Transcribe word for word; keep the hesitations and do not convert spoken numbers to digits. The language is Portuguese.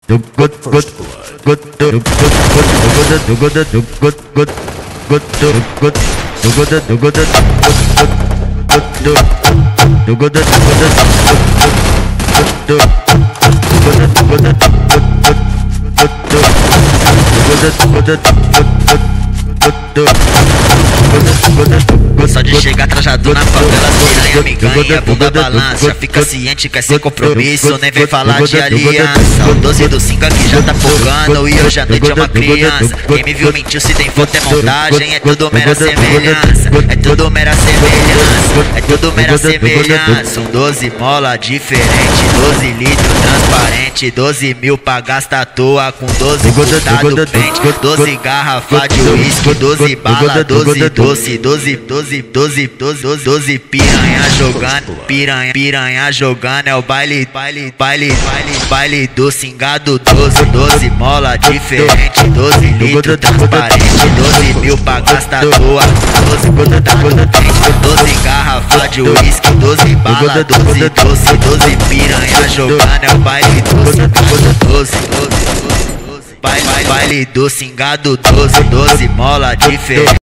Só de chegar trajado na favela, piranha me ganha, bunda balança. Fica ciente, quer ser compromisso, nem vem falar de aliança. O doze do cinco aqui já tá fogando e hoje à noite é uma criança. Quem me viu mentiu, se tem foto é montagem. É tudo mera semelhança, é tudo mera semelhança, é tudo mera semelhança. São doze mola diferente, doze litros transparente, doze mil pra gastar à toa com doze botado pente, doze garrafa de uísque, doze bala, doze doce, doze, doze, doze, doze, doze piranha jogando, piranha, piranha jogando, é o baile, baile, baile, baile, baile do cingado, doze, doze mola diferente, doze litros transparente, doze mil pra gastar à toa, doze botado pente, doze garrafa de uísque, doze bala, doze doce, doze piranha jogando, é o baile doce, doze, doze, doze, baile, baile do cingado, doze, doze mola diferente.